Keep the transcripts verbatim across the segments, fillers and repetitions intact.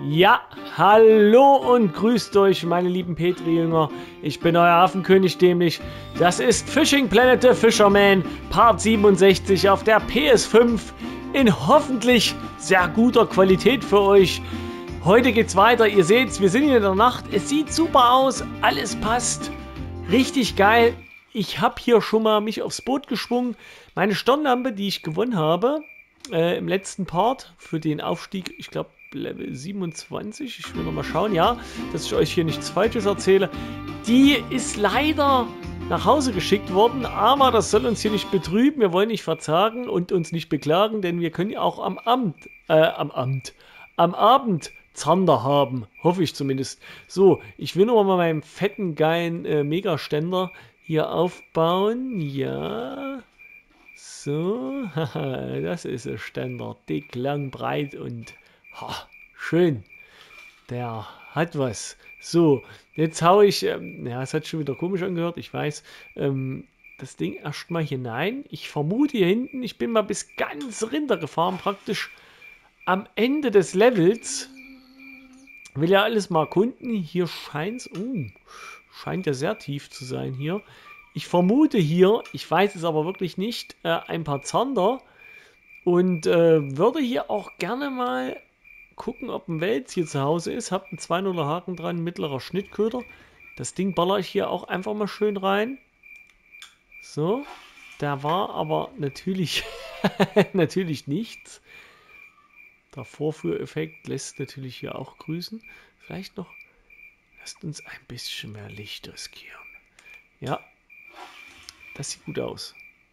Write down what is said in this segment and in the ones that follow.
Ja, hallo und grüßt euch, meine lieben Petri-Jünger. Ich bin euer Hafenkönig dämlich. Das ist Fishing Planet the Fisherman, Part siebenundsechzig auf der P S fünf in hoffentlich sehr guter Qualität für euch. Heute geht's weiter. Ihr seht's, wir sind hier in der Nacht. Es sieht super aus, alles passt. Richtig geil. Ich habe hier schon mal mich aufs Boot geschwungen. Meine Stirnlampe, die ich gewonnen habe, äh, im letzten Part für den Aufstieg, ich glaube Level siebenundzwanzig, ich will noch mal schauen, ja, dass ich euch hier nichts Falsches erzähle. Die ist leider nach Hause geschickt worden, aber das soll uns hier nicht betrüben. Wir wollen nicht verzagen und uns nicht beklagen, denn wir können ja auch am Amt, äh, am Amt, am Abend Zander haben, hoffe ich zumindest. So, ich will noch mal meinen fetten, geilen äh, Megaständer hier aufbauen, ja. So, haha, das ist ein Ständer, dick, lang, breit und ha, schön. Der hat was. So, jetzt haue ich, ähm, ja, es hat schon wieder komisch angehört, ich weiß, ähm, das Ding erstmal hinein. Ich vermute hier hinten, ich bin mal bis ganz runter gefahren, praktisch am Ende des Levels. Will ja alles mal erkunden. Hier scheint es, uh, scheint ja sehr tief zu sein hier. Ich vermute hier, ich weiß es aber wirklich nicht, äh, ein paar Zander und äh, würde hier auch gerne mal gucken, ob ein Wels hier zu Hause ist. Habt einen zwei nuller Haken dran, mittlerer Schnittköder. Das Ding baller ich hier auch einfach mal schön rein. So, da war aber natürlich, natürlich nichts. Der Vorführeffekt lässt natürlich hier auch grüßen. Vielleicht noch, lasst uns ein bisschen mehr Licht riskieren. Ja, das sieht gut aus.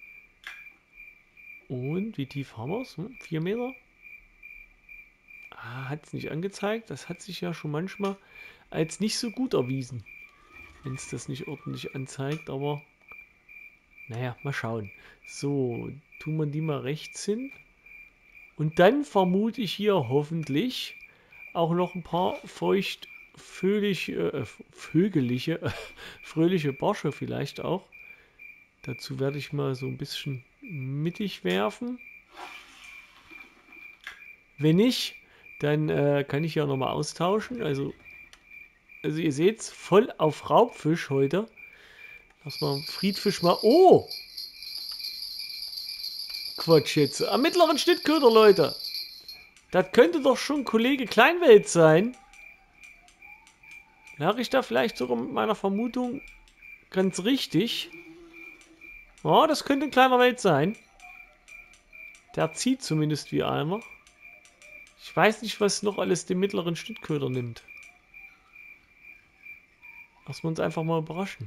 Und wie tief haben wir es? Hm, vier Meter? Ah, hat es nicht angezeigt. Das hat sich ja schon manchmal als nicht so gut erwiesen. Wenn es das nicht ordentlich anzeigt, aber naja, mal schauen. So, tun wir die mal rechts hin. Und dann vermute ich hier hoffentlich auch noch ein paar feucht vögeliche, äh, vögeliche, äh, fröhliche Barsche vielleicht auch. Dazu werde ich mal so ein bisschen mittig werfen. Wenn nicht, dann äh, kann ich ja nochmal austauschen. Also, also ihr seht es, voll auf Raubfisch heute. Lass mal Friedfisch mal... Oh! Quatsch jetzt. Am mittleren Schnittköder, Leute. Das könnte doch schon Kollege Kleinwelt sein. Lag ich da vielleicht sogar mit meiner Vermutung ganz richtig? Ja, das könnte ein kleiner Welt sein. Der zieht zumindest wie einer. Ich weiß nicht, was noch alles den mittleren Schnittköder nimmt. Lassen wir uns einfach mal überraschen.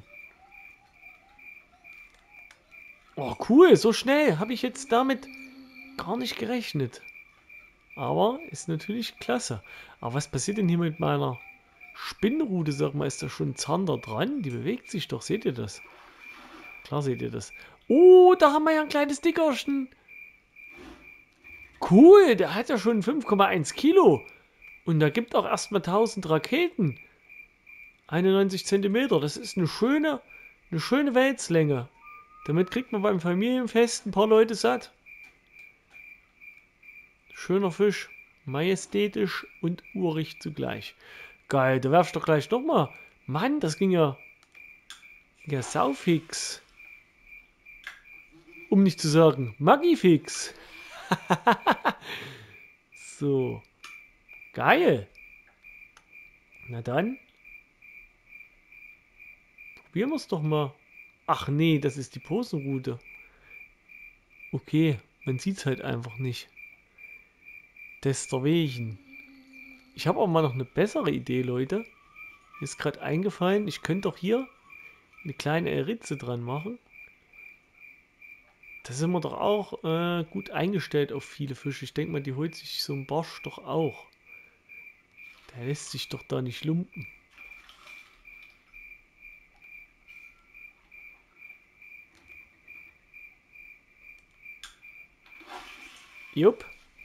Oh, cool, so schnell. Habe ich jetzt damit gar nicht gerechnet. Aber ist natürlich klasse. Aber was passiert denn hier mit meiner Spinnrute? Sag mal, ist da schon ein Zander dran? Die bewegt sich doch, seht ihr das? Klar seht ihr das. Oh, da haben wir ja ein kleines Dickerchen. Cool, der hat ja schon fünf Komma eins Kilo. Und da gibt auch erstmal tausend Raketen. einundneunzig Zentimeter, das ist eine schöne, eine schöne Welslänge. Damit kriegt man beim Familienfest ein paar Leute satt. Schöner Fisch, majestätisch und urig zugleich. Geil, da werf ich doch gleich nochmal. Mann, das ging ja, ja saufix. Um nicht zu sagen, magifix. So. Geil. Na dann. Probieren wir es doch mal. Ach nee, das ist die Posenrute. Okay, man sieht es halt einfach nicht. Deswegen. Ich habe auch mal noch eine bessere Idee, Leute. Mir ist gerade eingefallen, ich könnte doch hier eine kleine Ritze dran machen. Da sind wir doch auch äh, gut eingestellt auf viele Fische. Ich denke mal, die holt sich so ein Barsch doch auch. Der lässt sich doch da nicht lumpen. Jupp.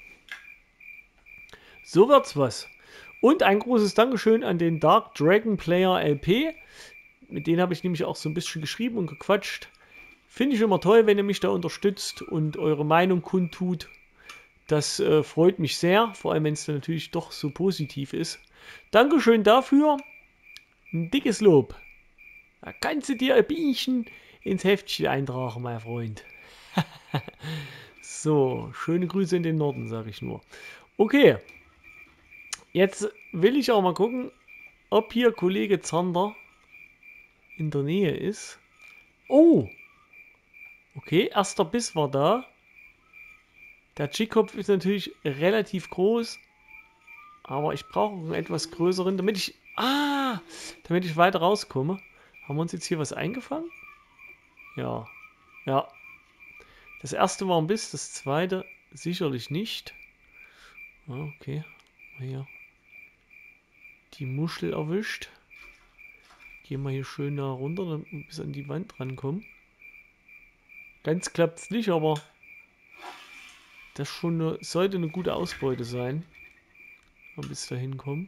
So wird's was. Und ein großes Dankeschön an den Dark Dragon Player L P. Mit denen habe ich nämlich auch so ein bisschen geschrieben und gequatscht. Finde ich immer toll, wenn ihr mich da unterstützt und eure Meinung kundtut. Das äh, freut mich sehr, vor allem wenn es natürlich doch so positiv ist. Dankeschön dafür. Ein dickes Lob. Da kannst du dir ein Bienchen ins Heftchen eintragen, mein Freund. So, schöne Grüße in den Norden, sage ich nur. Okay, jetzt will ich auch mal gucken, ob hier Kollege Zander in der Nähe ist. Oh, okay, erster Biss war da. Der Chickkopf ist natürlich relativ groß, aber ich brauche einen etwas größeren, damit ich... Ah, damit ich weiter rauskomme. Haben wir uns jetzt hier was eingefangen? Ja, ja. Das erste war ein Biss, das zweite sicherlich nicht. Ah, okay, hier die Muschel erwischt. Gehen wir hier schön nah runter, damit wir bis an die Wand rankommen. Ganz klappt es nicht, aber das schon eine, sollte eine gute Ausbeute sein. Mal bis dahin kommen.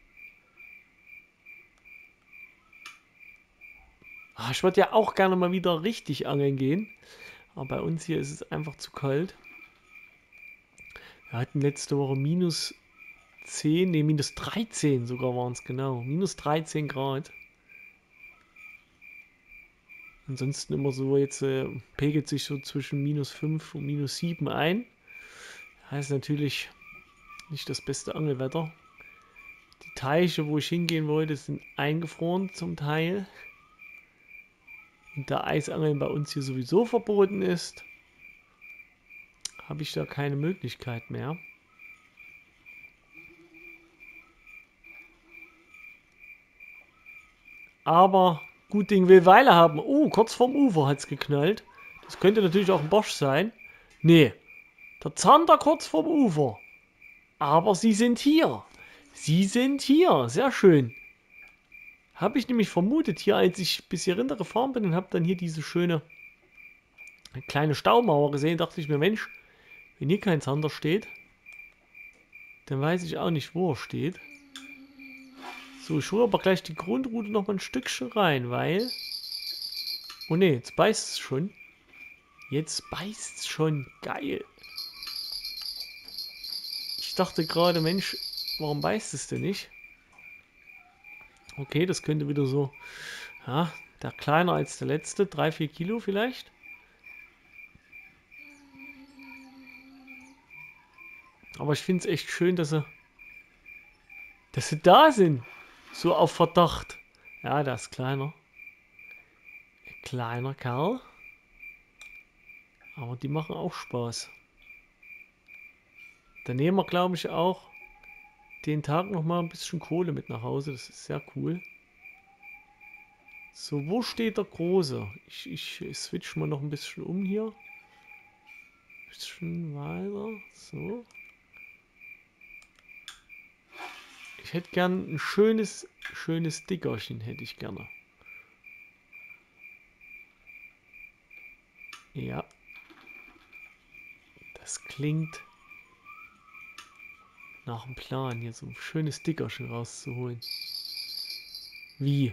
Ah, ich würde ja auch gerne mal wieder richtig angeln gehen. Aber bei uns hier ist es einfach zu kalt. Wir hatten letzte Woche minus zehn, ne, minus dreizehn sogar waren es genau. Minus dreizehn Grad. Ansonsten immer so, jetzt äh, pegelt sich so zwischen minus fünf und minus sieben ein. Heißt natürlich nicht das beste Angelwetter. Die Teiche, wo ich hingehen wollte, sind eingefroren zum Teil. Und da Eisangeln bei uns hier sowieso verboten ist, habe ich da keine Möglichkeit mehr. Aber gut Ding will Weile haben. Oh, kurz vorm Ufer hat es geknallt. Das könnte natürlich auch ein Barsch sein. Nee, der Zander kurz vorm Ufer. Aber sie sind hier. Sie sind hier. Sehr schön. Habe ich nämlich vermutet hier, als ich bis hier runter gefahren bin und habe dann hier diese schöne kleine Staumauer gesehen, dachte ich mir, Mensch, wenn hier kein Zander steht, dann weiß ich auch nicht, wo er steht. So, ich hole aber gleich die Grundrute noch mal ein Stückchen rein, weil... Oh ne, jetzt beißt es schon. Jetzt beißt es schon. Geil. Ich dachte gerade, Mensch, warum beißt es denn nicht? Okay, das könnte wieder so... Ja, der kleiner als der letzte. drei, vier Kilo vielleicht. Aber ich finde es echt schön, dass sie... Dass sie da sind. So auf Verdacht. Ja, der ist kleiner. Ein kleiner Kerl. Aber die machen auch Spaß. Dann nehmen wir, glaube ich, auch den Tag noch mal ein bisschen Kohle mit nach Hause. Das ist sehr cool. So, wo steht der Große? Ich, ich switch mal noch ein bisschen um hier. Ein bisschen weiter. So. Ich hätte gern ein schönes, schönes Dickerchen, hätte ich gerne. Ja. Das klingt nach dem Plan, hier so ein schönes Dickerchen rauszuholen. Wie?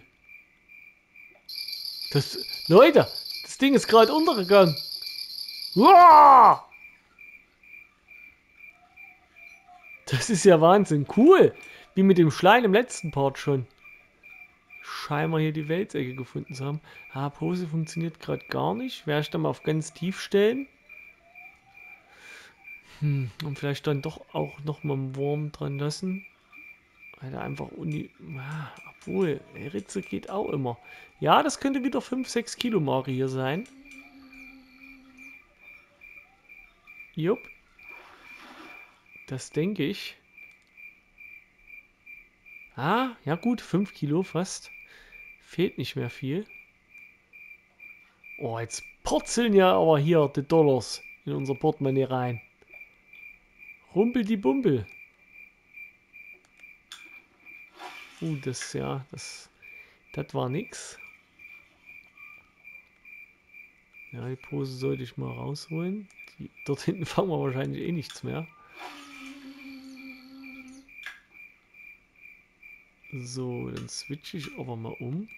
Das, Leute, das Ding ist gerade untergegangen. Uah! Das ist ja Wahnsinn. Cool. Wie mit dem Schleim im letzten Part schon. Scheinbar hier die Welsecke gefunden zu haben. Ah, Pose funktioniert gerade gar nicht. Werde ich dann mal auf ganz tief stellen. Hm, und vielleicht dann doch auch nochmal einen Wurm dran lassen. Weil er einfach uni... Ah, obwohl, Ritze geht auch immer. Ja, das könnte wieder fünf, sechs Kilo Marke hier sein. Jupp. Das denke ich. Ah, ja gut, fünf Kilo fast. Fehlt nicht mehr viel. Oh, jetzt purzeln ja aber hier die Dollars in unser Portemonnaie rein. Rumpel die Bumpel. Uh, das, ja, das, das war nix. Ja, die Pose sollte ich mal rausholen. Die, dort hinten fangen wir wahrscheinlich eh nichts mehr. So, dann switche ich aber mal um.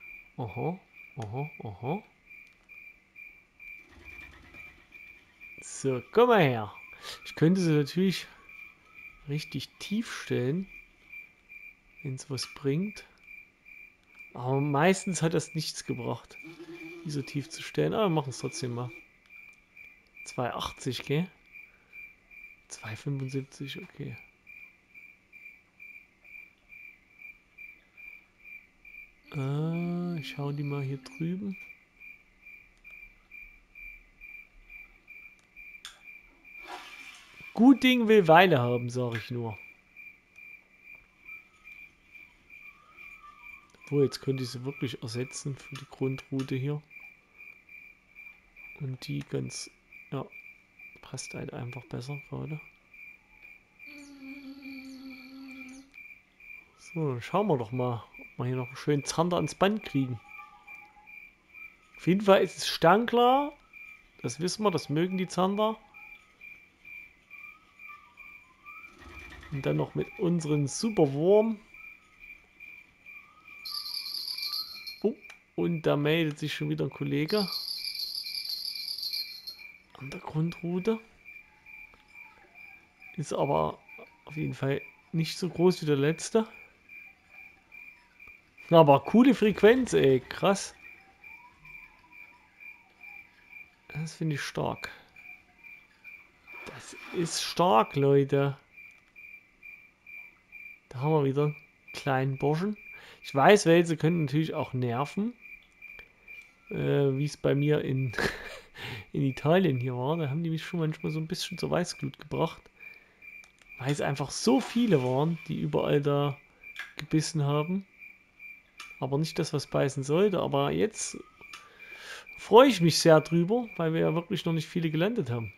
Aha, aha, aha. So, komm mal her. Ich könnte sie natürlich richtig tief stellen, wenn es was bringt. Aber meistens hat das nichts gebracht, die so tief zu stellen. Aber wir machen es trotzdem mal. zwei achtzig, gell? zwei fünfundsiebzig, okay. Äh, ich hau die mal hier drüben. Gut Ding will Weile haben, sage ich nur. Obwohl, jetzt könnte ich sie wirklich ersetzen für die Grundroute hier. Und die ganz, ja, passt halt einfach besser gerade. So, dann schauen wir doch mal, ob wir hier noch einen schönen Zander ans Band kriegen. Auf jeden Fall ist es steinklar. Das wissen wir, das mögen die Zander. Und dann noch mit unseren Superwurm. Oh, und da meldet sich schon wieder ein Kollege. An der Grundroute. Ist aber auf jeden Fall nicht so groß wie der letzte. Aber coole Frequenz, ey. Krass. Das finde ich stark. Das ist stark, Leute. Da haben wir wieder einen kleinen Burschen. Ich weiß, Wälse können natürlich auch nerven. Äh, wie es bei mir in, in Italien hier war. Da haben die mich schon manchmal so ein bisschen zur Weißglut gebracht. Weil es einfach so viele waren, die überall da gebissen haben. Aber nicht das, was beißen sollte. Aber jetzt freue ich mich sehr drüber, weil wir ja wirklich noch nicht viele gelandet haben.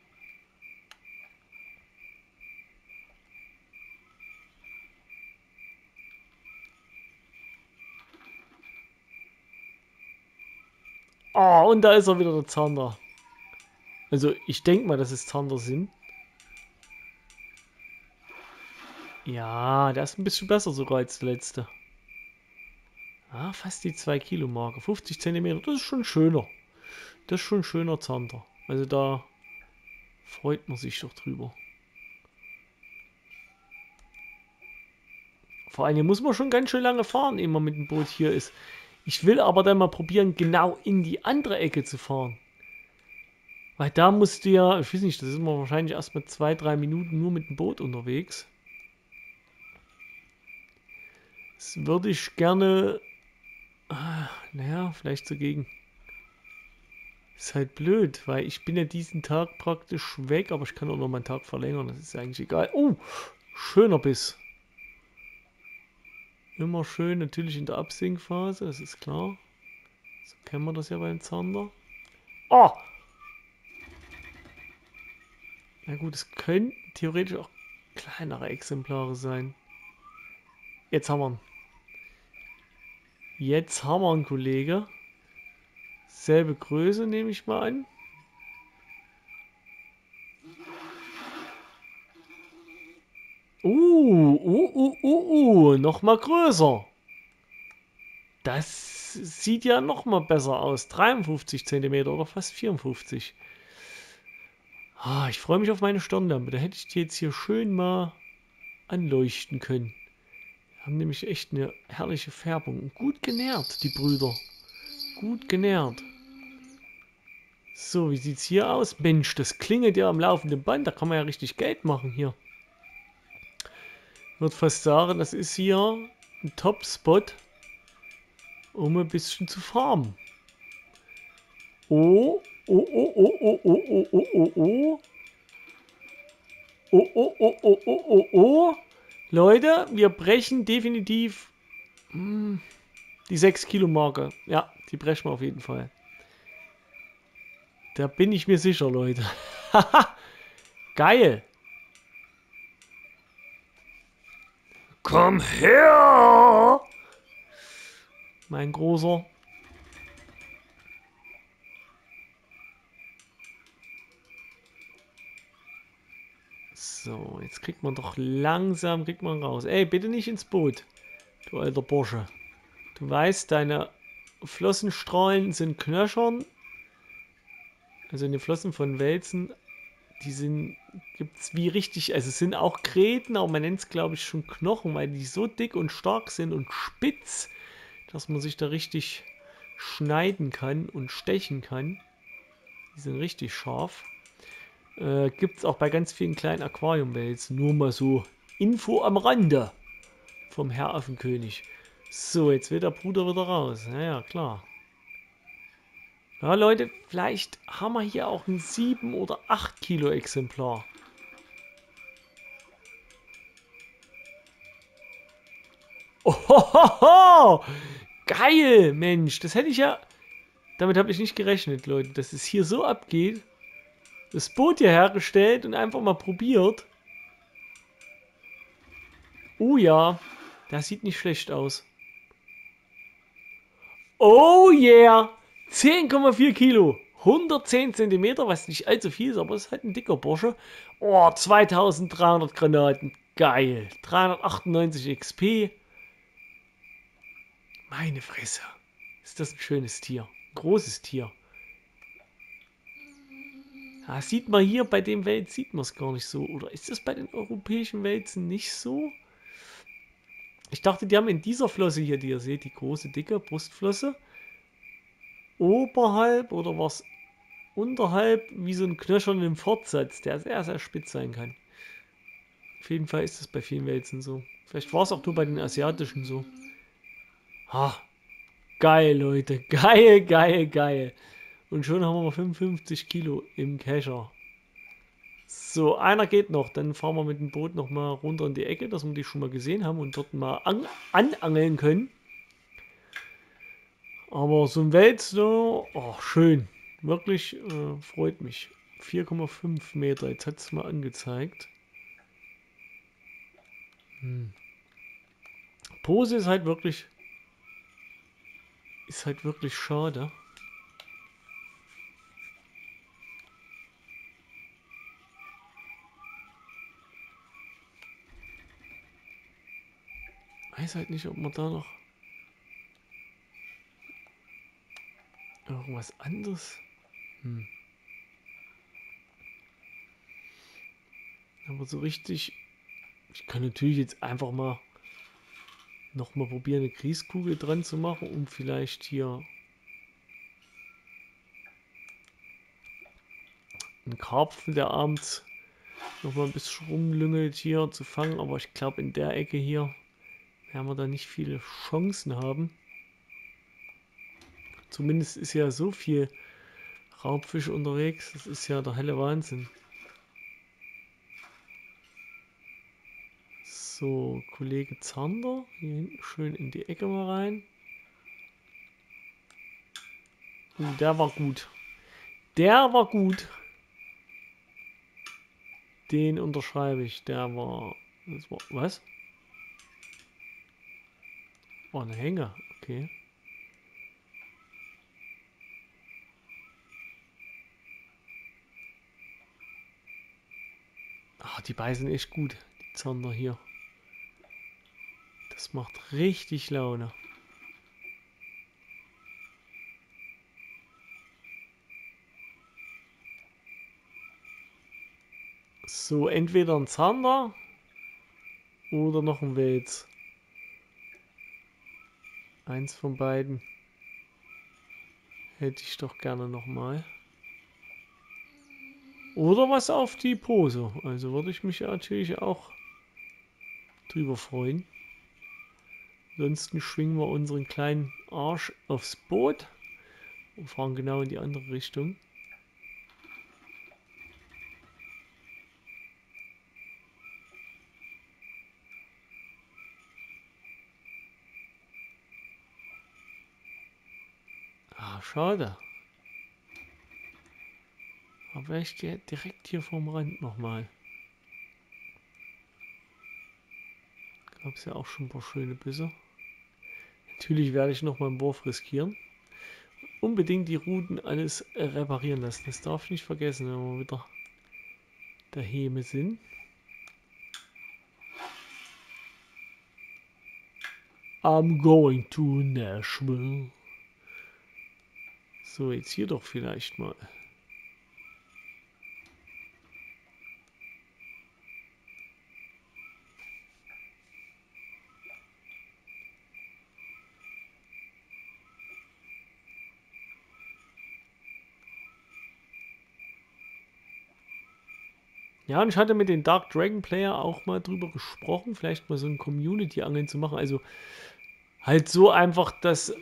Oh, und da ist er wieder, der Zander. Also ich denke mal, dass es Zander sind. Ja, der ist ein bisschen besser sogar als der letzte. Ah, fast die zwei Kilo Marke. fünfzig Zentimeter, das ist schon schöner. Das ist schon ein schöner Zander. Also da freut man sich doch drüber. Vor allem muss man schon ganz schön lange fahren, ehe man mit dem Boot hier ist. Ich will aber dann mal probieren, genau in die andere Ecke zu fahren. Weil da musst du ja, ich weiß nicht, das ist man wahrscheinlich erst mal zwei, drei Minuten nur mit dem Boot unterwegs. Das würde ich gerne, ah, naja, vielleicht so gegen. Ist halt blöd, weil ich bin ja diesen Tag praktisch weg, aber ich kann auch noch meinen Tag verlängern, das ist eigentlich egal. Oh, schöner Biss. Immer schön, natürlich in der Absinkphase, das ist klar. So kennen wir das ja beim Zander. Oh! Na gut, es können theoretisch auch kleinere Exemplare sein. Jetzt haben wir ihn. Jetzt haben wir einen Kollege. Selbe Größe nehme ich mal an. Uh, uh, uh, uh, uh, noch mal größer. Das sieht ja noch mal besser aus. dreiundfünfzig Zentimeter oder fast vierundfünfzig. Ah, ich freue mich auf meine Stirnlampe. Da hätte ich die jetzt hier schön mal anleuchten können. Haben nämlich echt eine herrliche Färbung. Und gut genährt, die Brüder. Gut genährt. So, wie sieht es hier aus? Mensch, das klingelt ja am laufenden Band. Da kann man ja richtig Geld machen hier. Ich würde fast sagen, das ist hier ein Top-Spot, um ein bisschen zu farmen. Oh, oh, oh, oh, oh, oh, oh, oh, oh, oh. Oh, oh, oh, oh, oh, oh, oh. Leute, wir brechen definitiv mh, die sechs Kilo Marke. Ja, die brechen wir auf jeden Fall. Da bin ich mir sicher, Leute. Geil. Komm her! Mein Großer. So, jetzt kriegt man doch langsam, kriegt man raus. Ey, bitte nicht ins Boot, du alter Bursche. Du weißt, deine Flossenstrahlen sind knöchern. Also die Flossen von Wälzen, die sind, gibt es wie richtig, also es sind auch Gräten, aber man nennt es glaube ich schon Knochen, weil die so dick und stark sind und spitz, dass man sich da richtig schneiden kann und stechen kann. Die sind richtig scharf. Äh, gibt es auch bei ganz vielen kleinen Aquariumwelsen. Nur mal so Info am Rande vom Herr Affenkönig. So, jetzt will der Bruder wieder raus. Naja, klar. Ja, Leute, vielleicht haben wir hier auch ein sieben oder acht Kilo Exemplar. Ohohoho! Geil, Mensch. Das hätte ich ja... Damit habe ich nicht gerechnet, Leute, dass es hier so abgeht. Das Boot hier hergestellt und einfach mal probiert. Oh ja, das sieht nicht schlecht aus. Oh yeah! zehn Komma vier Kilo. hundertzehn Zentimeter, was nicht allzu viel ist, aber es ist halt ein dicker Bursche. Oh, zweitausenddreihundert Granaten. Geil. dreihundertachtundneunzig X P. Meine Fresse. Ist das ein schönes Tier. Ein großes Tier. Ja, sieht man hier bei dem Welt, sieht man es gar nicht so. Oder ist das bei den europäischen Wälzen nicht so? Ich dachte, die haben in dieser Flosse hier, die ihr seht, die große, dicke Brustflosse, oberhalb oder was unterhalb, wie so ein knöchernen Fortsatz, der sehr, sehr spitz sein kann. Auf jeden Fall ist das bei vielen Wälzen so. Vielleicht war es auch nur bei den asiatischen so. Ha, geil, Leute. Geil, geil, geil. Und schon haben wir fünfundfünfzig Kilo im Kescher. So, einer geht noch. Dann fahren wir mit dem Boot noch mal runter in die Ecke, dass wir die schon mal gesehen haben und dort mal an anangeln können. Aber so ein Wels, so, oh, schön. Wirklich äh, freut mich. vier Komma fünf Meter, jetzt hat es mal angezeigt. Hm. Pose ist halt wirklich, ist halt wirklich schade. Weiß halt nicht, ob man da noch irgendwas anderes. Hm. Aber so richtig. Ich kann natürlich jetzt einfach mal noch mal probieren, eine Grießkugel dran zu machen, um vielleicht hier einen Karpfen, der abends noch mal ein bisschen rumlüngelt, hier zu fangen. Aber ich glaube, in der Ecke hier werden wir da nicht viele Chancen haben. Zumindest ist ja so viel Raubfisch unterwegs. Das ist ja der helle Wahnsinn. So, Kollege Zander. Hier hinten schön in die Ecke mal rein. Und der war gut. Der war gut. Den unterschreibe ich. Der war... Das war was? War eine Hänge. Okay. Ah, die beißen echt gut. Die Zander hier. Das macht richtig Laune. So, entweder ein Zander oder noch ein Wels. Eins von beiden hätte ich doch gerne nochmal. Oder was auf die Pose. Also würde ich mich natürlich auch drüber freuen. Ansonsten schwingen wir unseren kleinen Arsch aufs Boot und fahren genau in die andere Richtung. Ah, schade. Aber ich gehe direkt hier vom Rand nochmal. Gab es ja auch schon ein paar schöne Bisse. Natürlich werde ich nochmal einen Wurf riskieren. Unbedingt die Ruten alles reparieren lassen. Das darf ich nicht vergessen, wenn wir wieder der Häme sind. I'm going to Nashville. So, jetzt hier doch vielleicht mal. Ja, und ich hatte mit den Dark Dragon Player auch mal drüber gesprochen, vielleicht mal so ein Community-Angeln zu machen. Also halt so einfach, dass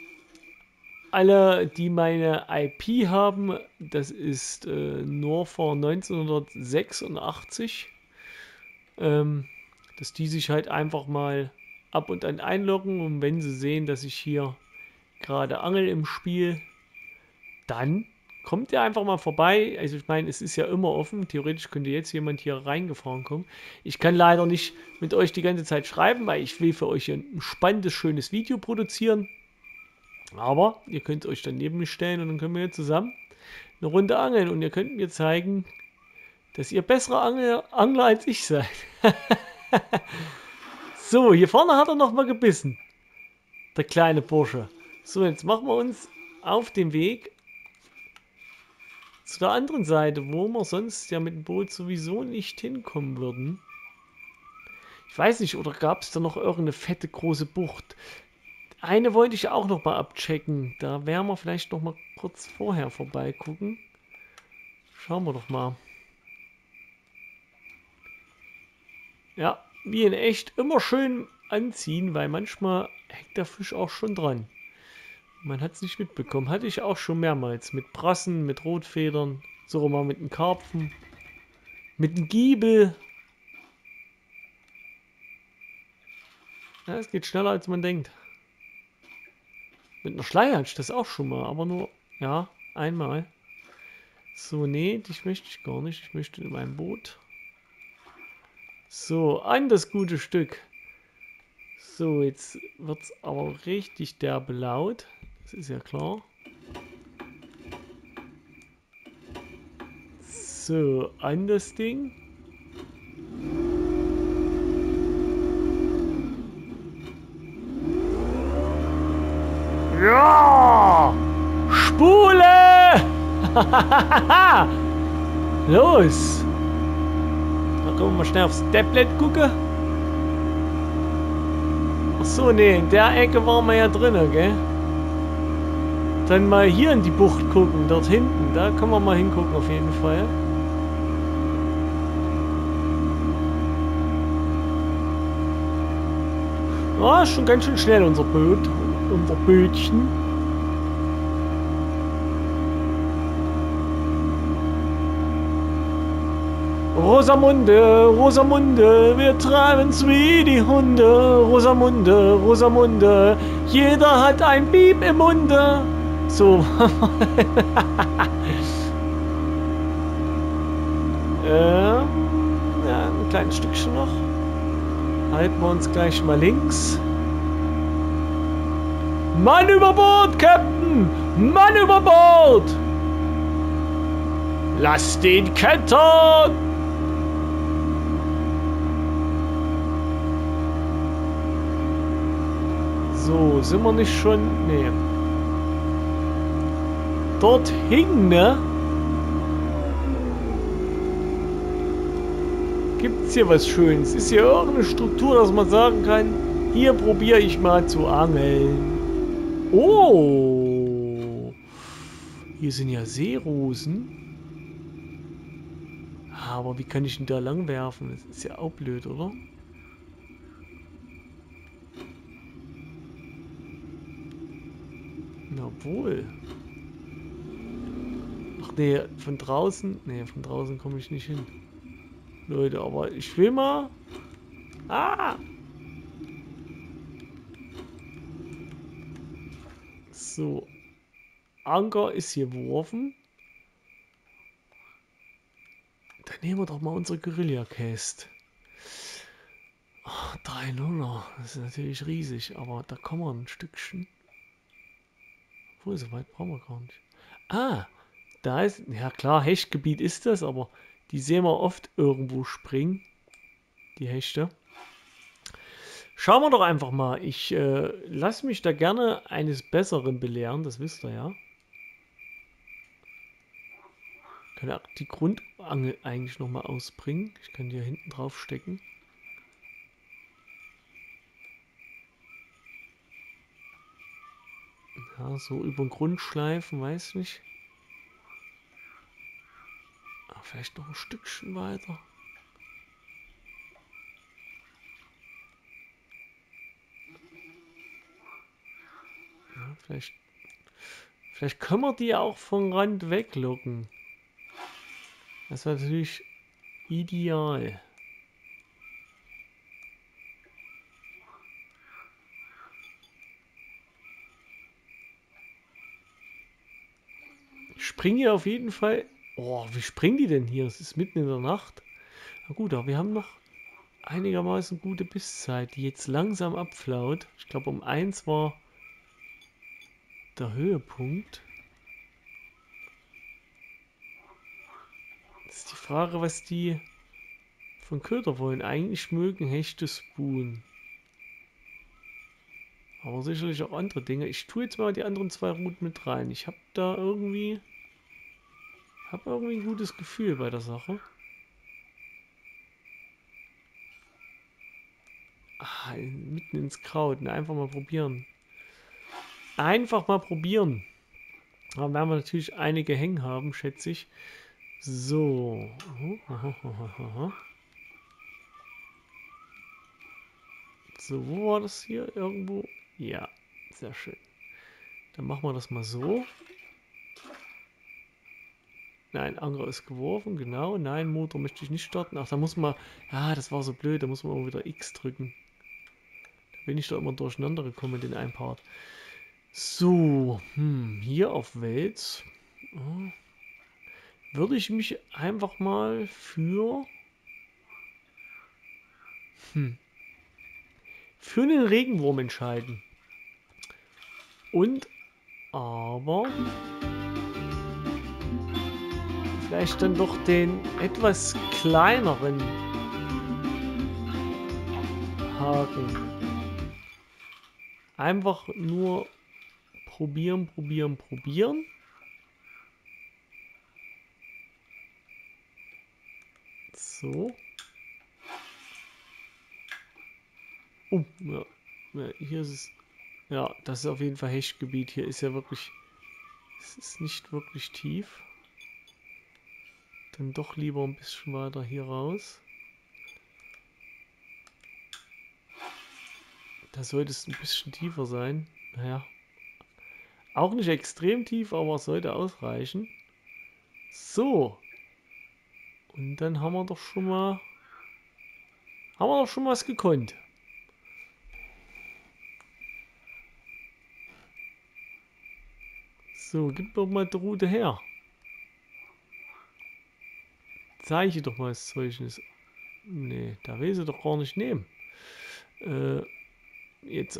alle, die meine I P haben, das ist äh, Norfor neunzehnhundertsechsundachtzig, ähm, dass die sich halt einfach mal ab und an einloggen und wenn sie sehen, dass ich hier gerade angel im Spiel, dann kommt ihr einfach mal vorbei. Also ich meine, es ist ja immer offen. Theoretisch könnte jetzt jemand hier reingefahren kommen. Ich kann leider nicht mit euch die ganze Zeit schreiben, weil ich will für euch ein spannendes, schönes Video produzieren. Aber ihr könnt euch dann neben mich stellen und dann können wir hier zusammen eine Runde angeln. Und ihr könnt mir zeigen, dass ihr bessere Angler, Angler als ich seid. So, hier vorne hat er nochmal gebissen. Der kleine Bursche. So, jetzt machen wir uns auf den Weg zu der anderen Seite, wo wir sonst ja mit dem Boot sowieso nicht hinkommen würden. Ich weiß nicht, oder gab es da noch irgendeine fette große Bucht? Eine wollte ich auch noch mal abchecken. Da werden wir vielleicht noch mal kurz vorher vorbeigucken. Schauen wir doch mal. Ja, wie in echt immer schön anziehen, weil manchmal hängt der Fisch auch schon dran. Man hat es nicht mitbekommen. Hatte ich auch schon mehrmals. Mit Brassen, mit Rotfedern, sogar mal mit einem Karpfen, mit einem Giebel. Ja, es geht schneller, als man denkt. Mit einer Schleie hatte ich das auch schon mal, aber nur, ja, einmal. So, nee, dich möchte ich gar nicht. Ich möchte in meinem Boot. So, an das gute Stück. So, jetzt wird es aber richtig derbe laut. Das ist ja klar. So, an das Ding. Ja! Spule! Los! Da können wir mal schnell aufs Tablet gucken. Achso, nee, in der Ecke waren wir ja drin, gell? Dann mal hier in die Bucht gucken, dort hinten. Da können wir mal hingucken auf jeden Fall. Ja, ist schon ganz schön schnell unser Boot. Unser Bötchen. Rosamunde, Rosamunde, wir treiben's wie die Hunde. Rosamunde, Rosamunde, jeder hat ein Piep im Munde. So. ähm, ja, ein kleines Stückchen noch. Halten wir uns gleich mal links. Mann über Bord, Captain! Mann über Bord! Lass den kentern! So, sind wir nicht schon... Nee. Dort hing, ne? Gibt's hier was Schönes? Ist hier irgendeine Struktur, dass man sagen kann, hier probiere ich mal zu angeln. Oh! Hier sind ja Seerosen. Aber wie kann ich denn da lang werfen? Das ist ja auch blöd, oder? Na wohl. Ach nee, von draußen... Nee, von draußen komme ich nicht hin. Leute, aber ich will mal... Ah! So. Anker ist hier geworfen. Dann nehmen wir doch mal unsere Guerilla-Cast. Oh, drei Nuller. Das ist natürlich riesig, aber da kommen wir ein Stückchen. Obwohl, so weit brauchen wir gar nicht. Ah, da ist... Ja klar, Hechtgebiet ist das, aber die sehen wir oft irgendwo springen. Die Hechte. Schauen wir doch einfach mal. Ich äh, lasse mich da gerne eines Besseren belehren, das wisst ihr ja. Ich kann ja die Grundangel eigentlich nochmal ausbringen. Ich kann die hier hinten drauf stecken. Ja, so über den Grund schleifen, weiß nicht. Vielleicht noch ein Stückchen weiter. Ja, vielleicht, vielleicht können wir die auch vom Rand weglocken. Das wäre natürlich ideal. Ich springe hier auf jeden Fall. Oh, wie springen die denn hier? Es ist mitten in der Nacht. Na gut, aber wir haben noch einigermaßen gute Bisszeit, die jetzt langsam abflaut. Ich glaube, um eins war der Höhepunkt. Das ist die Frage, was die von Köder wollen. Eigentlich mögen Hechte Spoon. Aber sicherlich auch andere Dinge. Ich tue jetzt mal die anderen zwei Routen mit rein. Ich habe da irgendwie... habe irgendwie ein gutes Gefühl bei der Sache. Ah, mitten ins Kraut. Na, einfach mal probieren. Einfach mal probieren. Da werden wir natürlich einige hängen haben, schätze ich. So. So, wo war das hier? Irgendwo? Ja, sehr schön. Dann machen wir das mal so. Nein, Anker ist geworfen, genau. Nein, Motor möchte ich nicht starten. Ach, da muss man... Ja, das war so blöd. Da muss man immer wieder X drücken. Da bin ich da immer durcheinander gekommen in den einen Part. So, hm, hier auf Wels. Oh, würde ich mich einfach mal für... Hm, für einen Regenwurm entscheiden. Und aber... vielleicht dann doch den etwas kleineren Haken. Einfach nur probieren, probieren, probieren. So. Oh, ja. Ja, hier ist es. Ja, das ist auf jeden Fall Hechtgebiet. Hier ist ja wirklich... es ist nicht wirklich tief. Dann doch lieber ein bisschen weiter hier raus. Da sollte es ein bisschen tiefer sein. Naja. Auch nicht extrem tief, aber es sollte ausreichen. So. Und dann haben wir doch schon mal... haben wir doch schon was gekonnt. So, gib doch mal die Route her. Zeige doch mal das Zeugnis. Nee, da will sie doch gar nicht nehmen. Äh, jetzt.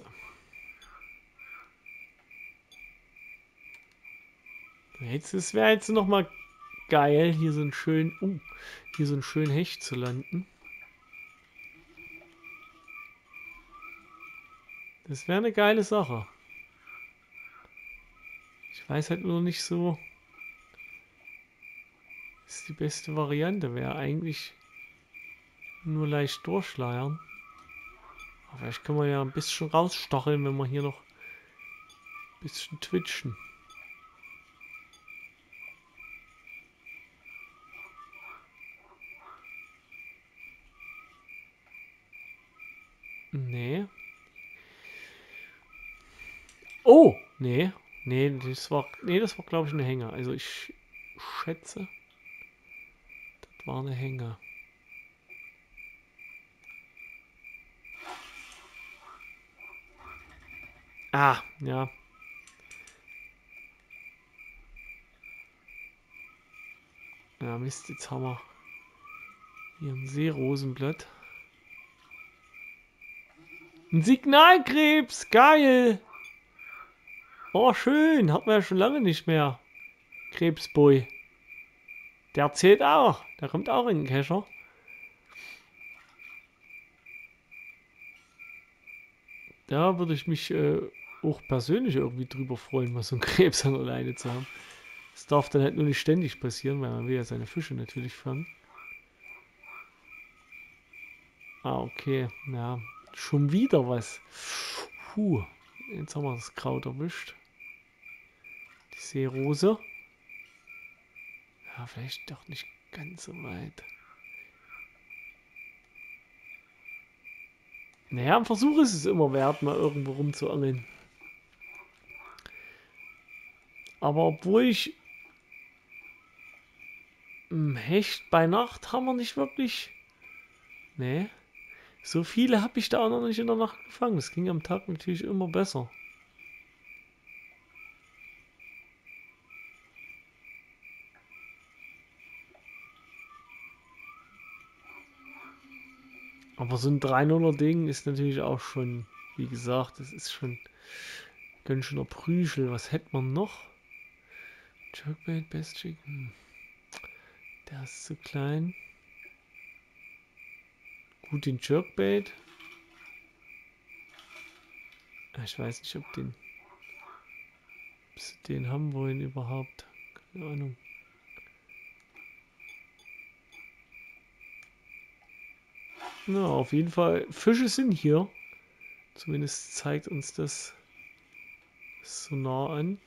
Jetzt, das wäre jetzt noch mal geil, hier so einen schönen, uh, hier so einen schönen Hecht zu landen. Das wäre eine geile Sache. Ich weiß halt nur nicht so, was die beste Variante wäre. Eigentlich nur leicht durchleiern. Aber vielleicht können wir ja ein bisschen rausstacheln, wenn wir hier noch ein bisschen twitchen. Nee. Oh! Nee. Nee, das war, nee, das war glaube ich eine Hänge. Also ich schätze, das war eine Hänge. Ah, ja. Ja, Mist, jetzt haben wir hier ein Seerosenblatt. Ein Signalkrebs! Geil! Oh, schön! Hat man ja schon lange nicht mehr. Krebsboy. Der zählt auch. Der kommt auch in den Kescher. Da würde ich mich äh, auch persönlich irgendwie drüber freuen, mal so einen Krebs an der Leine zu haben. Das darf dann halt nur nicht ständig passieren, weil man will ja seine Fische natürlich fangen. Ah, okay. Ja, schon wieder was. Puh. Jetzt haben wir das Kraut erwischt. Die Seerose. Ja, vielleicht doch nicht ganz so weit. Naja, ein Versuch ist es immer wert, mal irgendwo rumzuangeln. Aber obwohl ich... Hm, Hecht bei Nacht haben wir nicht wirklich... Nee. So viele habe ich da auch noch nicht in der Nacht gefangen. Das ging am Tag natürlich immer besser. Aber so ein drei nuller Ding ist natürlich auch schon, wie gesagt, das ist schon ganz schöner Prügel. Was hätte man noch? Jerkbait, Best Jig. Hm. Der ist zu klein. Gut, den Jerkbait. Ich weiß nicht, ob den... Ob sie den haben wollen überhaupt. Keine Ahnung. Na, auf jeden Fall, Fische sind hier. Zumindest zeigt uns das Sonar an.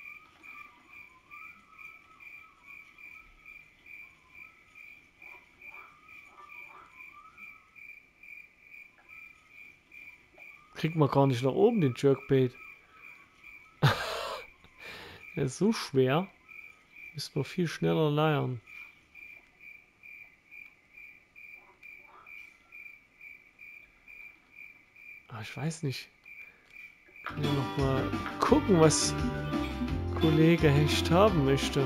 Kriegt man gar nicht nach oben, den Jerkbait. Der ist so schwer. Müsste man viel schneller leiern. Ah, ich weiß nicht. Kann ja noch mal gucken, was Kollege Hecht haben möchte.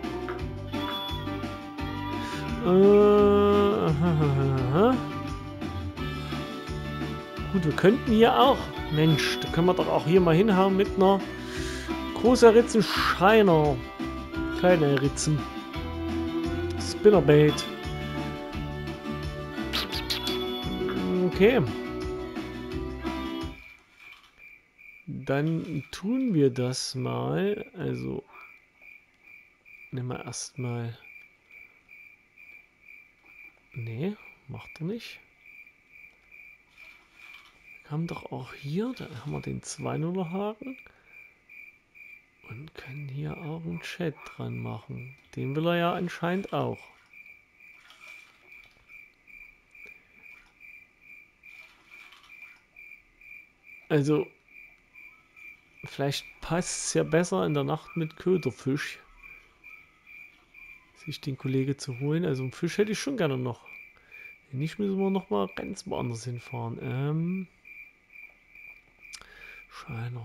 Äh, aha, aha. Gut, wir könnten hier auch. Mensch, da können wir doch auch hier mal hinhauen mit einer großer Ritzenscheiner. Kleine Ritzen. Spinnerbait. Okay. Dann tun wir das mal. Also nehmen wir erstmal. Nee, macht er nicht. Wir haben doch auch hier, da haben wir den zwei nuller Haken. Und können hier auch einen Chat dran machen. Den will er ja anscheinend auch. Also, vielleicht passt es ja besser in der Nacht mit Köderfisch, sich den Kollege zu holen. Also einen Fisch hätte ich schon gerne noch. Wenn nicht, müssen wir noch mal ganz woanders hinfahren. Ähm, Scheiner.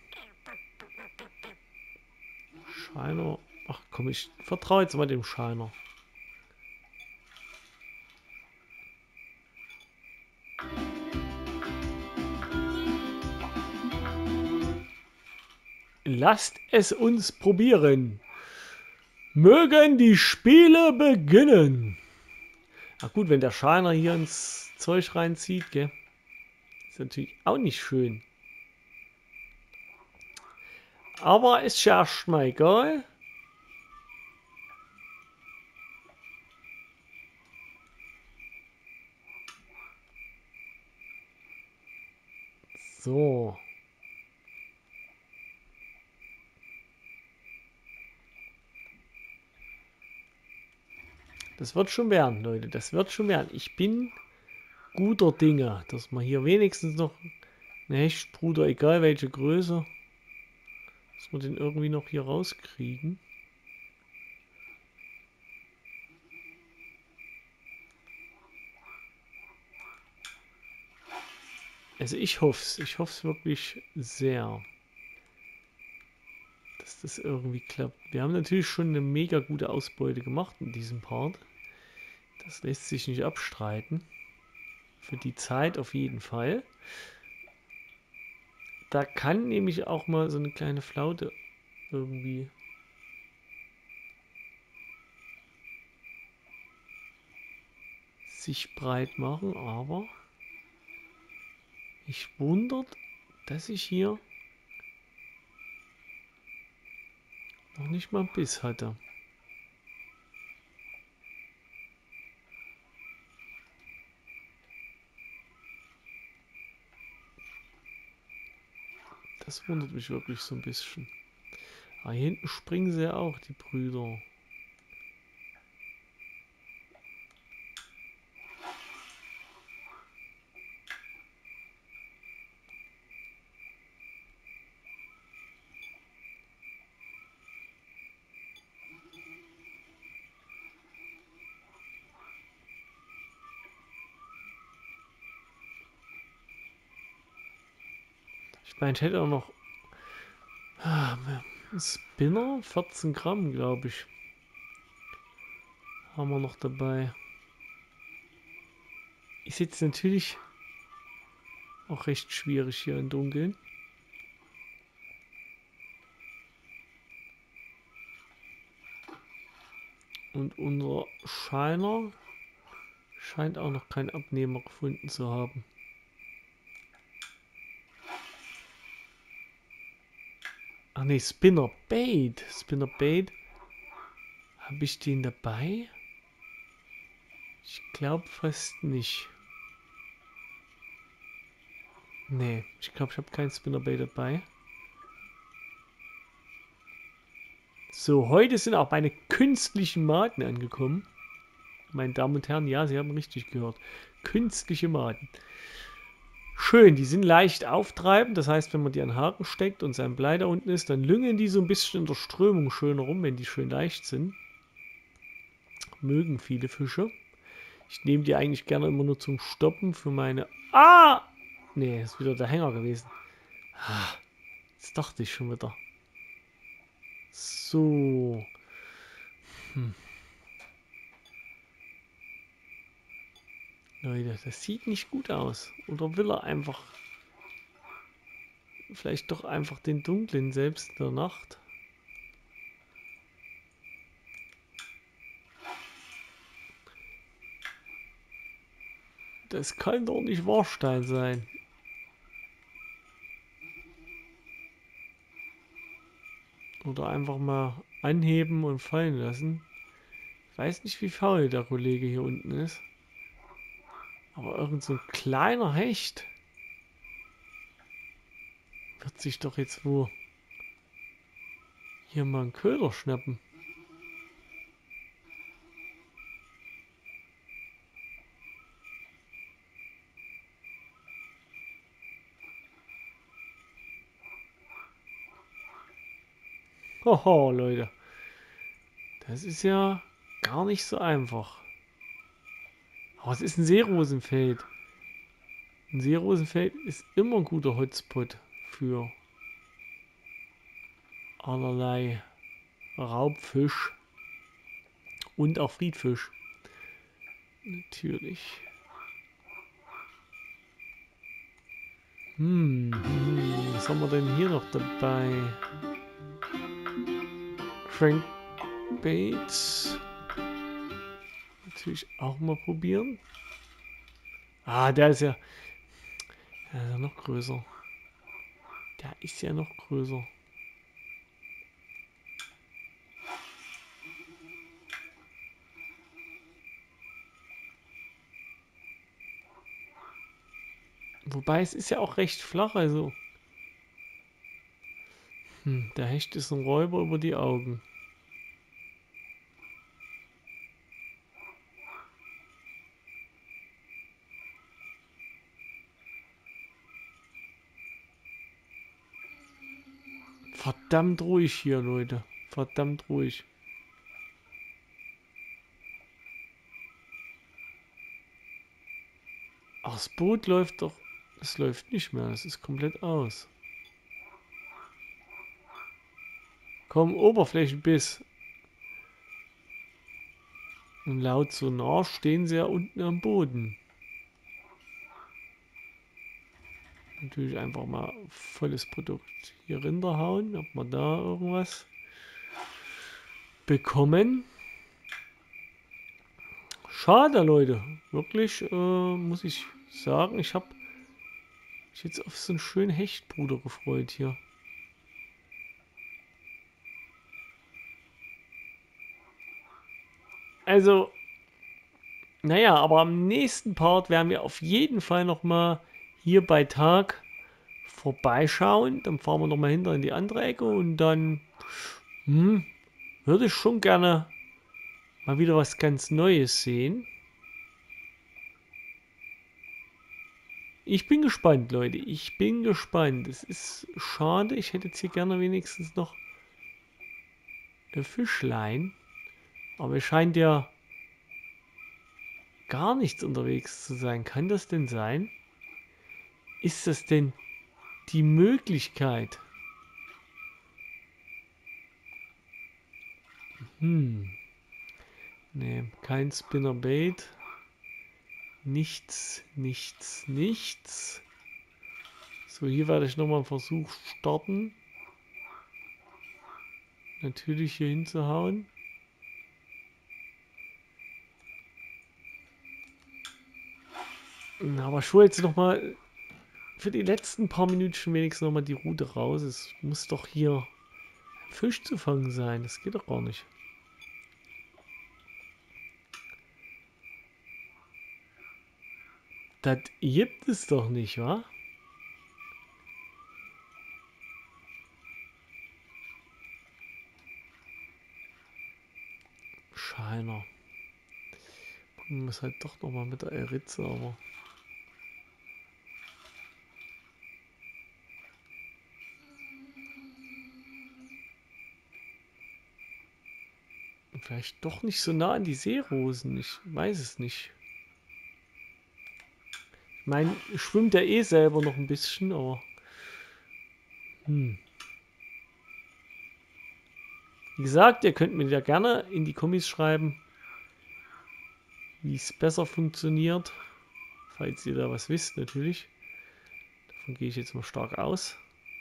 Scheiner. Ach komm, ich vertraue jetzt mal dem Scheiner. Lasst es uns probieren. Mögen die Spiele beginnen. Ach gut, wenn der Scheiner hier ins Zeug reinzieht, gell? Ist natürlich auch nicht schön. Aber ist ja erstmal egal. So. Das wird schon werden, Leute. Das wird schon werden. Ich bin guter Dinge, dass wir hier wenigstens noch eine Hechtbruder, egal welche Größe, dass wir den irgendwie noch hier rauskriegen. Also ich hoffe es. Ich hoffe es wirklich sehr, dass das irgendwie klappt. Wir haben natürlich schon eine mega gute Ausbeute gemacht in diesem Part. Das lässt sich nicht abstreiten. Für die Zeit auf jeden Fall. Da kann nämlich auch mal so eine kleine Flaute irgendwie sich breit machen, aber mich wundert, dass ich hier noch nicht mal einen Biss hatte. Das wundert mich wirklich so ein bisschen. Aber hier hinten springen sie ja auch, die Brüder. Ich meine, ich hätte auch noch ah, ein Spinner, vierzehn Gramm, glaube ich. Haben wir noch dabei. Ist jetzt natürlich auch recht schwierig hier im Dunkeln. Und unser Scheiner scheint auch noch keinen Abnehmer gefunden zu haben. Ach ne, Spinnerbait. Spinnerbait. Habe ich den dabei? Ich glaube fast nicht. Nee, ich glaube, ich habe keinen Spinnerbait dabei. So, heute sind auch meine künstlichen Maden angekommen. Meine Damen und Herren, ja, Sie haben richtig gehört. Künstliche Maden. Schön, die sind leicht auftreibend. Das heißt, wenn man die an den Haken steckt und sein Blei da unten ist, dann lüngeln die so ein bisschen in der Strömung schön rum, wenn die schön leicht sind. Mögen viele Fische. Ich nehme die eigentlich gerne immer nur zum Stoppen für meine... Ah! Nee, ist wieder der Hänger gewesen. Ah, das dachte ich schon wieder. So. Hm. Leute, das sieht nicht gut aus. Oder will er einfach... Vielleicht doch einfach den dunklen selbst in der Nacht? Das kann doch nicht Warstein sein. Oder einfach mal anheben und fallen lassen. Ich weiß nicht, wie faul der Kollege hier unten ist. Aber irgend so ein kleiner Hecht wird sich doch jetzt wo hier mal einen Köder schnappen. Hoho, Leute. Das ist ja gar nicht so einfach. Aber es ist ein Seerosenfeld. Ein Seerosenfeld ist immer ein guter Hotspot für allerlei Raubfisch und auch Friedfisch. Natürlich. Hm, hm, was haben wir denn hier noch dabei? Crankbaits. Natürlich auch mal probieren. Ah, der ist ja, der ist ja noch größer. Der ist ja noch größer. Wobei es ist ja auch recht flach, also. Hm, der Hecht ist ein Räuber über die Augen. Verdammt ruhig hier, Leute. Verdammt ruhig. Ach, das Boot läuft doch. Es läuft nicht mehr. Es ist komplett aus. Komm, Oberflächenbiss. Und laut Sonar stehen sie ja unten am Boden. Natürlich einfach mal volles Produkt hier runterhauen, ob wir da irgendwas bekommen. Schade, Leute. Wirklich, äh, muss ich sagen, ich habe mich jetzt auf so einen schönen Hechtbruder gefreut hier. Also, naja, aber am nächsten Part werden wir auf jeden Fall nochmal hier bei Tag vorbeischauen. Dann fahren wir nochmal hinter in die andere Ecke und dann hm, würde ich schon gerne mal wieder was ganz Neues sehen. Ich bin gespannt, Leute. Ich bin gespannt. Es ist schade. Ich hätte jetzt hier gerne wenigstens noch ein Fischlein. Aber es scheint ja gar nichts unterwegs zu sein. Kann das denn sein? Ist das denn die Möglichkeit. Hm. Ne, kein Spinnerbait. Nichts, nichts, nichts. So, hier werde ich nochmal einen Versuch starten. Natürlich hier hinzuhauen. Aber ich hole jetzt nochmal für die letzten paar Minuten wenigstens nochmal die Route raus. Es muss doch hier Fisch zu fangen sein. Das geht doch gar nicht. Das gibt es doch nicht, wa? Scheiner. Man muss halt doch nochmal mit der Eritze, aber... Vielleicht doch nicht so nah an die Seerosen. Ich weiß es nicht. Ich meine, schwimmt ja eh selber noch ein bisschen, aber... Hm. Wie gesagt, ihr könnt mir ja gerne in die Kommis schreiben, wie es besser funktioniert. Falls ihr da was wisst, natürlich. Davon gehe ich jetzt mal stark aus.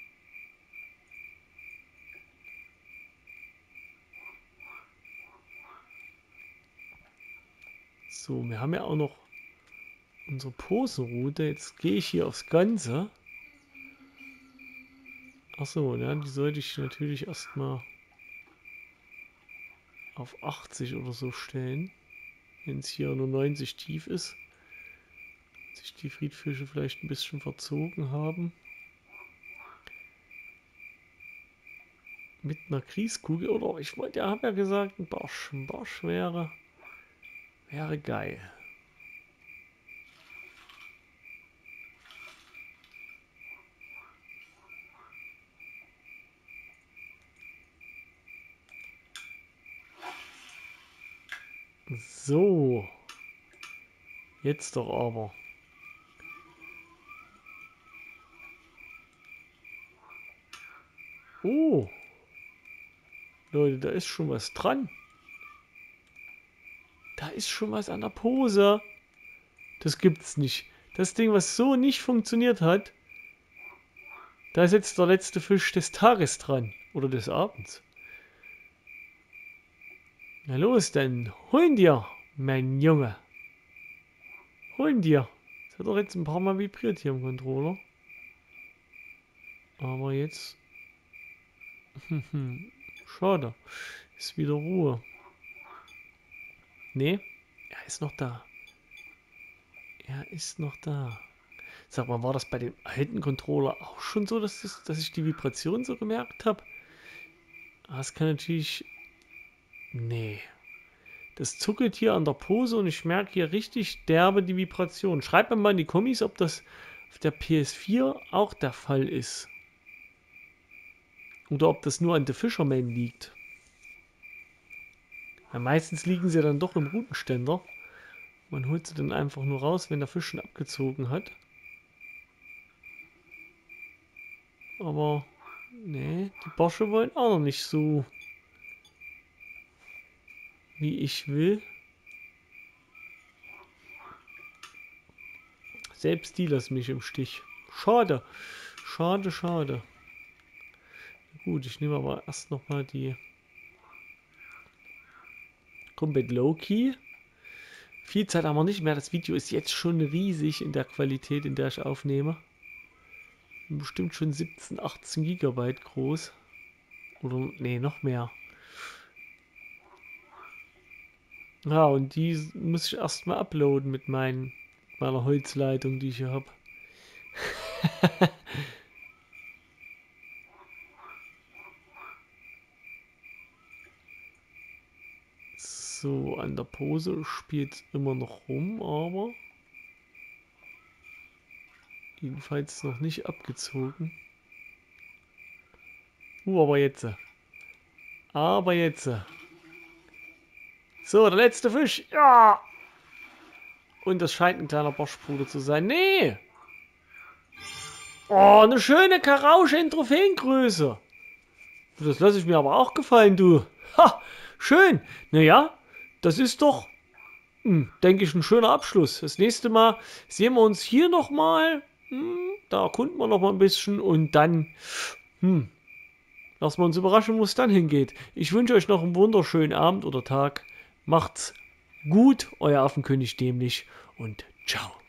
So, wir haben ja auch noch unsere Posenroute. Jetzt gehe ich hier aufs Ganze. Achso, ja, die sollte ich natürlich erstmal auf achtzig oder so stellen. Wenn es hier nur neunzig tief ist. Sich die Friedfische vielleicht ein bisschen verzogen haben. Mit einer Grießkugel. Oder ich wollte ja, habe ja gesagt, ein Barsch. Ein Barsch wäre, wäre geil. So. Jetzt doch aber. Oh. Leute, da ist schon was dran. Da ist schon was an der Pose. Das gibt's nicht. Das Ding, was so nicht funktioniert hat. Da ist jetzt der letzte Fisch des Tages dran. Oder des Abends. Na los denn. Holen dir, mein Junge. Holen dir. Das hat doch jetzt ein paar Mal vibriert hier im Controller. Aber jetzt... Schade. Ist wieder Ruhe. Nee, er ist noch da. Er ist noch da. Sag mal, war das bei dem alten Controller auch schon so, dass, das, dass ich die Vibration so gemerkt habe? Das kann natürlich... Nee. Das zuckelt hier an der Pose und ich merke hier richtig derbe die Vibration. Schreibt mir mal in die Kommis, ob das auf der P S vier auch der Fall ist. Oder ob das nur an der Fisherman liegt. Weil meistens liegen sie dann doch im Routenständer. Man holt sie dann einfach nur raus, wenn der Fisch schon abgezogen hat. Aber, nee, die Barsche wollen auch noch nicht so, wie ich will. Selbst die lassen mich im Stich. Schade. Schade, schade. Gut, ich nehme aber erst nochmal die Combat Low-Key. Viel Zeit haben wir nicht mehr. Das Video ist jetzt schon riesig in der Qualität, in der ich aufnehme. Bestimmt schon siebzehn, achtzehn Gigabyte groß. Oder, nee, noch mehr. Ja, und die muss ich erstmal uploaden mit meinen, meiner Holzleitung, die ich hier habe. So, an der Pose spielt immer noch rum, aber jedenfalls noch nicht abgezogen. Uh, aber jetzt. Aber jetzt. So, der letzte Fisch. Ja! Und das scheint ein kleiner Barschbruder zu sein. Nee! Oh, eine schöne Karausche in Trophäengröße. Das lasse ich mir aber auch gefallen, du. Ha, schön. Naja, das ist doch, hm, denke ich, ein schöner Abschluss. Das nächste Mal sehen wir uns hier nochmal. Hm, da erkunden wir nochmal ein bisschen und dann, hm, lassen wir uns überraschen, wo es dann hingeht. Ich wünsche euch noch einen wunderschönen Abend oder Tag. Macht's gut, euer Affenkönig Dämlich und ciao.